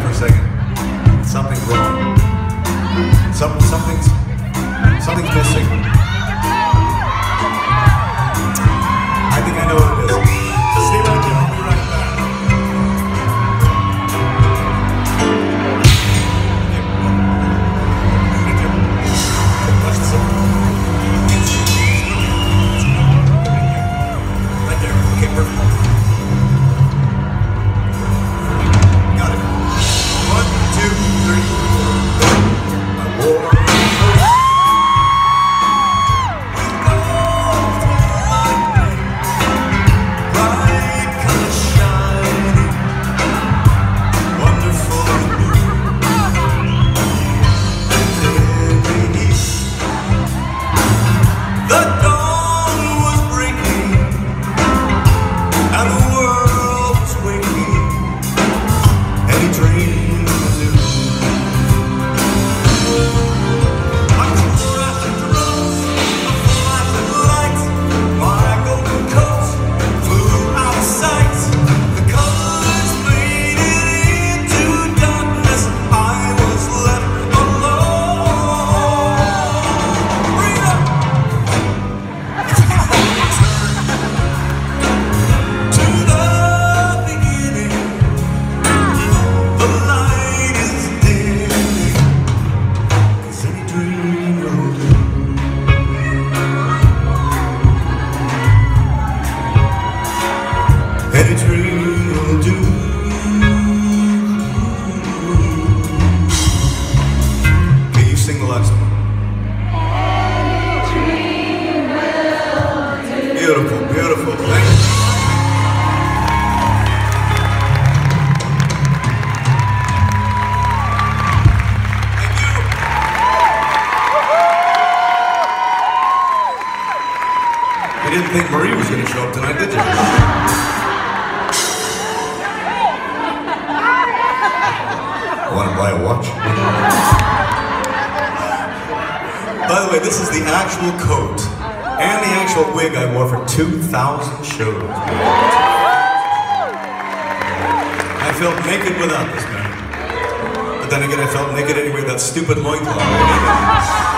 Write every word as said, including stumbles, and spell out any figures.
for a second. Something's wrong. Some, something's, something's missing. I think I know what it is. Just stay right there. I'll be right back. Right there. Watch this. Right there. Okay, perfect. Got it. One, two, three, four. I wore. Any dream will do. Okay, you sing the last one. Any dream will do. Beautiful, beautiful. Thank you. Thank you. You didn't think Marie was going to show up tonight, did you? Want to buy a watch? By the way, this is the actual coat and the actual wig I wore for two thousand shows. I felt naked without this man. But then again, I felt naked anyway with that stupid loincloth.